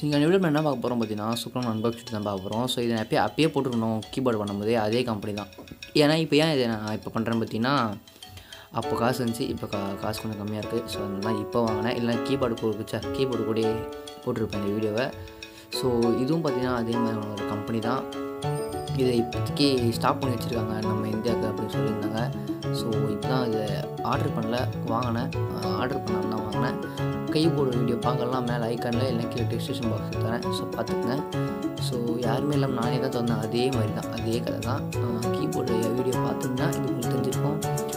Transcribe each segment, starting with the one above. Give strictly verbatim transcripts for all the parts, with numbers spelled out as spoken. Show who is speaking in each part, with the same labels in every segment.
Speaker 1: இந்த வீடியோ என்ன பார்க்க போகிறோம் பார்த்தீங்கன்னா சூப்பரான அன்பாக்சிங் தான் பார்க்க போகிறோம். ஸோ இதை அப்பயே அப்பயே போட்டுருக்கணும் கீபோர்டு பண்ணும்போதே அதே கம்பெனி தான். ஏன்னா இப்போ ஏன் இதை நான் இப்போ பண்ணுறேன்னு பார்த்தீங்கன்னா அப்போ காசு இருந்துச்சு, இப்போ கா காசு கொஞ்சம் கம்மியாக இருக்குது. ஸோ அந்த மாதிரி இப்போ வாங்கினேன். இல்லை கீபோர்டு கொடுக்குச்சா கீபோர்டு கூட போட்டிருப்பேன் இந்த வீடியோவை. ஸோ இதுவும் பார்த்தீங்கன்னா அதே மாதிரி ஒரு கம்பெனி தான். இதை இப்போதைக்கு ஸ்டாப் பண்ணி வச்சுருக்காங்க நம்ம இந்தியாவுக்கு அப்படின்னு சொல்லியிருந்தாங்க. ஸோ இப்போ தான் இதை ஆர்டர் பண்ணல, வாங்கினேன். ஆர்டர் பண்ணாமல் தான் வாங்கினேன். கீபோர்டு வீடியோ பார்க்கலாம் மேலே ஐக்கானில் இல்லை கீழே டிஸ்கிரிப்ஷன் பாக்ஸ் தரேன். ஸோ பார்த்துக்குங்க. ஸோ யாருமே இல்லாமல் நானே தான் தந்தேன். அதே மாதிரி தான், அதே கதை தான். கீபோர்டு வீடியோ பார்த்திங்கன்னா இது உங்களுக்கு தெரிஞ்சிருக்கும்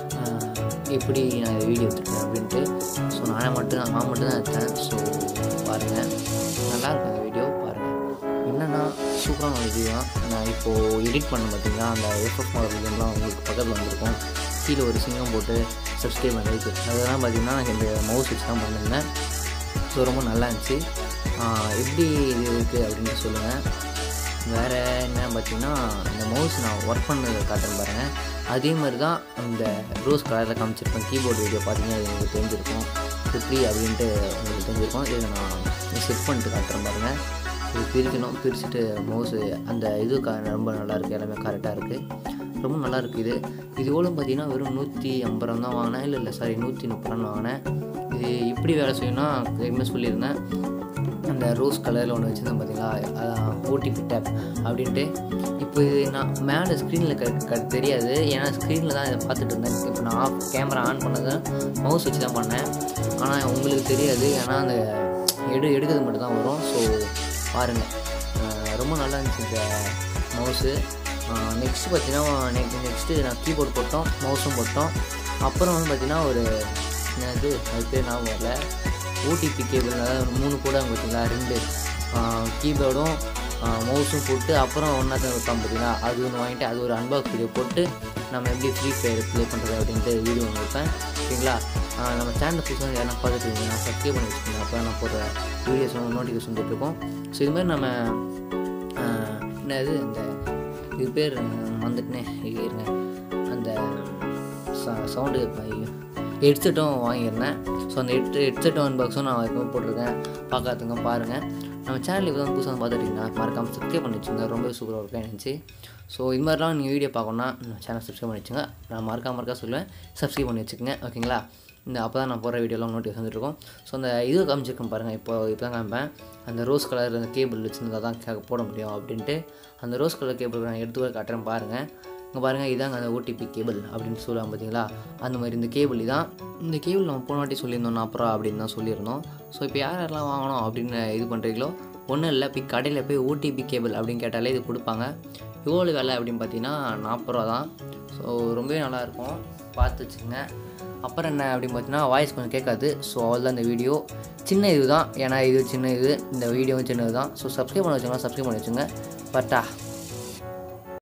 Speaker 1: எப்படி நான் இதை வீடியோ எடுத்துருக்கேன் அப்படின்ட்டு. ஸோ நானே மட்டும் தான் நான் மட்டும் தான் எடுத்தேன். ஸோ பாருங்கள், நல்லாயிருக்கும் அந்த வீடியோ பாருங்கள். என்னென்னா சூப்பரான ஒரு வீடியோ தான். நான் இப்போது எடிட் பண்ண பார்த்தீங்கன்னா அந்த எஃப்எஃப் மாடல் வீடியோலாம் உங்களுக்கு பக்கத்தில் வந்திருக்கும். கீழே ஒரு சிங்கம் போட்டு சப்ஸ்கிரைப் பண்ணிருக்கு. அதெல்லாம் பார்த்திங்கன்னா நான் இந்த மவுஸ் வச்சு தான் பண்ணியிருந்தேன். ஸோ ரொம்ப நல்லா இருந்துச்சு. எப்படி இது இருக்குது அப்படின்னு சொல்லுங்கள். வேறு என்ன பார்த்திங்கன்னா இந்த மவுஸ் நான் ஒர்க் பண்ணதை காட்டுறேன் பாருங்கள். அதே மாதிரி தான் அந்த ரோஸ் கலரில் காமிச்சிருப்பேன். கீபோர்டு வீடியோ பார்த்தீங்கன்னா இது உங்களுக்கு தெரிஞ்சிருக்கும் எப்படி அப்படின்ட்டு உங்களுக்கு தெரிஞ்சிருக்கும். இதை நான் செட் பண்ணிட்டு காட்டுறேன் பாருங்கள். இது பிரிக்கணும், பிரிச்சுட்டு மவுஸு அந்த இது க ரொம்ப நல்லாயிருக்கு, எல்லாமே கரெக்டாக இருக்குது, ரொம்ப நல்லா இருக்குது. இது இது எவ்வளோ பார்த்தீங்கன்னா வெறும் நூற்றி ஐம்பது ரூபா தான் வாங்கினேன். இல்லை இல்லை சாரி நூற்றி முப்பது ரூபா வாங்கினேன். இது எப்படி வேலை செய்யணும்னா எப்பவுமே சொல்லியிருந்தேன். அந்த ரோஸ் கலரில் ஒன்று வச்சுருந்தேன் பார்த்தீங்களா, அதான் ஓடிபி டேப் அப்படின்ட்டு. இப்போ இது நான் மேலே ஸ்க்ரீனில் க க தெரியாது, ஏன்னா ஸ்க்ரீனில் தான் இதை பார்த்துட்டு இருந்தேன். இப்போ நான் ஆஃப் கேமரா ஆன் பண்ணது மவுஸ் வச்சு தான் பண்ணேன். ஆனால் உங்களுக்கு தெரியாது, ஏன்னா அந்த எடு எடுக்கிறது மட்டும் தான் வரும். ஸோ பாருங்கள், ரொம்ப நல்லா இருந்துச்சு இந்த மவுஸு. நெக்ஸ்ட்டு பார்த்தீங்கன்னா நெக் நெக்ஸ்ட்டு நான் கீபோர்டு போட்டோம், மவுஸும் போட்டோம். அப்புறம் வந்து பார்த்திங்கன்னா ஒரு என்னது அது பேர் ஞாபகம் வரல, ஓடிபி கேபிள், அதாவது மூணு கூட பார்த்தீங்களா, ரெண்டு கீபோர்டும் மவுஸும் போட்டு அப்புறம் ஒன்றா தான் வைப்பான் பார்த்தீங்களா, அது ஒன்று வாங்கிட்டு அது ஒரு அன்பாக்ஸ் வீடியோ போட்டு நம்ம எப்படி ஃப்ரீ ஃபயர் ப்ளே பண்ணுறது அப்படின்ட்டு வீடியோ ஒன்று வைப்பேன். ஓகேங்களா? நம்ம சேனல் புதுசாக யாரும் பார்த்துட்டு இருந்தீங்கன்னா சப்ஸ்கிரைப் பண்ணி வச்சுக்கோங்க. அப்போ நான் போடுற வீடியோஸ் நோட்டிஃபிகேஷன் வந்துட்டுருக்கோம். ஸோ இது மாதிரி நம்ம என்னது இந்த இது பேர் வந்துட்டுனே இருங்க, அந்த ச சவுண்டு ஹெட்செட்டும் வாங்கியிருந்தேன். ஸோ அந்த ஹெட் ஹெட்செட்டும் அன்பாக்ஸும் நான் எப்பவுமே போட்டிருக்கேன், பார்க்காதுங்க பாருங்கள். நம்ம சேனல் இப்போ தான் புதுசாக பார்த்துட்டிங்கன்னா மறக்காமல் சப்ஸ்கிரைப் பண்ணி வச்சுங்க, ரொம்ப சூப்பராக இருக்கும் இருந்துச்சு. ஸோ இது மாதிரிலாம் நீங்கள் வீடியோ பார்க்கணுன்னா சேனல் சப்ஸ்கிரைப் பண்ணி வச்சுங்க. நான் மறக்காம மறக்கா சொல்லுவேன், சப்ஸ்கிரைப் பண்ணி வச்சுக்கோங்க. ஓகேங்களா? இந்த அப்போ தான் நான் போடுற வீடியோலாம் நோட்டிஃபிகேஷன் வந்துருக்கும். ஸோ அந்த இது காமிச்சிருக்கேன் பாருங்கள். இப்போ இப்போ தான் காமிப்பேன். அந்த ரோஸ் கலர் அந்த கேபிள் வச்சுருந்தா தான் கே போட முடியும் அப்படின்ட்டு அந்த ரோஸ் கலர் கேபிள் நான் எடுத்து காட்டுறேன் பாருங்கள். இங்கே பாருங்கள், இதாங்க அந்த ஓடிபி கேபிள் அப்படின்னு சொல்லுவாங்க பார்த்தீங்களா, அந்த மாதிரி இந்த கேபிள் தான். இந்த கேபிள் நம்ம போன வாட்டி சொல்லியிருந்தோம் நாற்பது ரூபா அப்படின்னு தான் சொல்லியிருந்தோம். ஸோ இப்போ யார் யாரெல்லாம் வாங்கணும் அப்படின்னு இது பண்ணுறீங்களோ ஒன்றும் இல்லை, போய் கடையில் போய் ஓடிபி கேபிள் அப்படின்னு கேட்டாலே இது கொடுப்பாங்க. எவ்வளோ விலை அப்படின்னு பார்த்தீங்கன்னா நாற்பது ரூபா தான். ஸோ ரொம்பவே நல்லாயிருக்கும், பார்த்து வச்சுக்கோங்க. அப்புறம் என்ன அப்படின்னு பார்த்தீங்கன்னா வாய்ஸ் கொஞ்சம் கேட்காது. ஸோ அவ்வளோதான் இந்த வீடியோ. சின்ன இது தான், ஏன்னா இது சின்ன இது, இந்த வீடியோவும் சின்னது தான். ஸோ சப்ஸ்கிரைப் பண்ண வச்சுக்கோங்க, சப்ஸ்கிரைப் பண்ணி வச்சுங்க. பட்டா.